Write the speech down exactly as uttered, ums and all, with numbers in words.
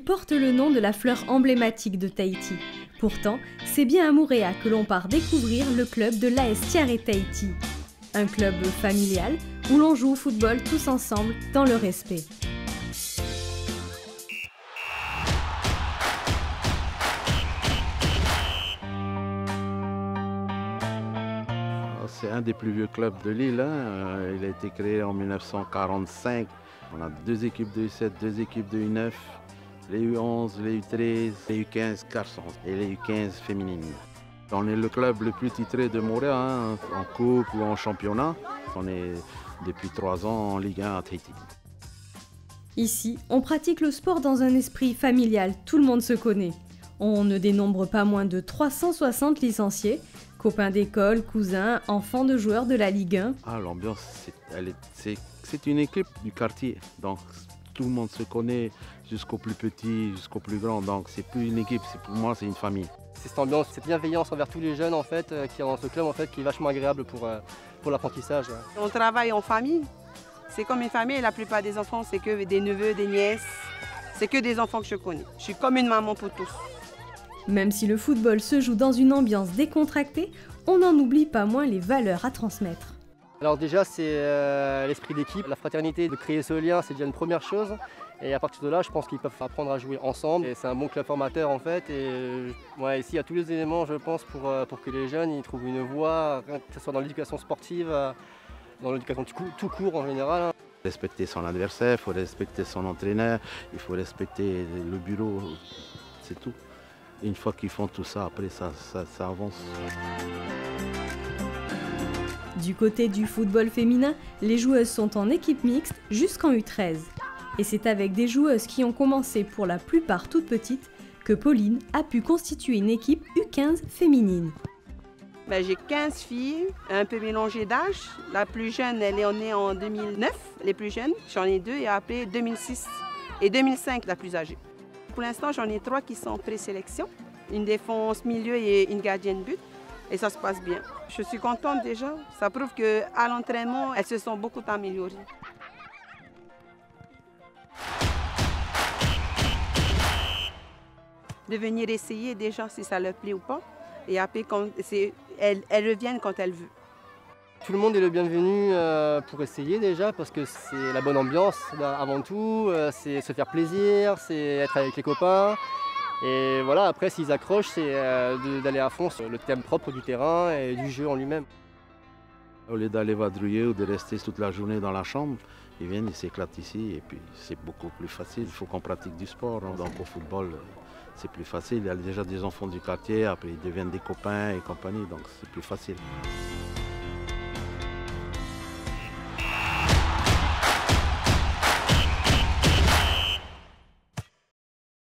porte le nom de la fleur emblématique de Tahiti. Pourtant, c'est bien à Moorea que l'on part découvrir le club de l'A S Tiare Tahiti. Un club familial où l'on joue au football tous ensemble dans le respect. C'est un des plus vieux clubs de l'île. Hein. Il a été créé en mille neuf cent quarante-cinq. On a deux équipes de U sept, deux équipes de U neuf, les U onze, les U treize, les U quinze garçons et les U quinze féminines. On est le club le plus titré de Moorea, hein, en coupe ou en championnat. On est depuis trois ans en Ligue un à Tahiti. Ici, on pratique le sport dans un esprit familial, tout le monde se connaît. On ne dénombre pas moins de trois cent soixante licenciés, copains d'école, cousins, enfants de joueurs de la Ligue un. Ah, l'ambiance, c'est une équipe du quartier, donc tout le monde se connaît, jusqu'au plus petit, jusqu'au plus grand, donc c'est plus une équipe, pour moi c'est une famille. C'est cette ambiance, cette bienveillance envers tous les jeunes en fait, euh, qui est dans ce club en fait, qui est vachement agréable pour, euh, pour l'apprentissage. On travaille en famille, c'est comme une famille, la plupart des enfants c'est que des neveux, des nièces, c'est que des enfants que je connais. Je suis comme une maman pour tous. Même si le football se joue dans une ambiance décontractée, on n'en oublie pas moins les valeurs à transmettre. Alors déjà c'est euh, l'esprit d'équipe, la fraternité, de créer ce lien c'est déjà une première chose. Et à partir de là je pense qu'ils peuvent apprendre à jouer ensemble. Et c'est un bon club formateur en fait. Et ouais, ici il y a tous les éléments je pense pour, pour que les jeunes ils trouvent une voie, que ce soit dans l'éducation sportive, dans l'éducation tout court en général. Respecter son adversaire, il faut respecter son entraîneur, il faut respecter le bureau, c'est tout. Une fois qu'ils font tout ça, après ça, ça, ça avance. Du côté du football féminin, les joueuses sont en équipe mixte jusqu'en U treize. Et c'est avec des joueuses qui ont commencé pour la plupart toutes petites que Pauline a pu constituer une équipe U quinze féminine. Ben, j'ai quinze filles, un peu mélangées d'âge. La plus jeune, elle est née en deux mille neuf, les plus jeunes. J'en ai deux et après deux mille six et deux mille cinq, la plus âgée. Pour l'instant, j'en ai trois qui sont en présélection. Une défense milieu et une gardienne but. Et ça se passe bien. Je suis contente déjà. Ça prouve qu'à l'entraînement, elles se sont beaucoup améliorées. De venir essayer déjà si ça leur plaît ou pas. Et après, quand elles, elles reviennent quand elles veulent. Tout le monde est le bienvenu euh, pour essayer déjà parce que c'est la bonne ambiance avant tout, euh, c'est se faire plaisir, c'est être avec les copains. Et voilà, après s'ils accrochent, c'est euh, d'aller à fond sur le thème propre du terrain et du jeu en lui-même. Au lieu d'aller vadrouiller ou de rester toute la journée dans la chambre, ils viennent, ils s'éclatent ici et puis c'est beaucoup plus facile. Il faut qu'on pratique du sport, hein. Donc au football c'est plus facile. Il y a déjà des enfants du quartier, après ils deviennent des copains et compagnie, donc c'est plus facile.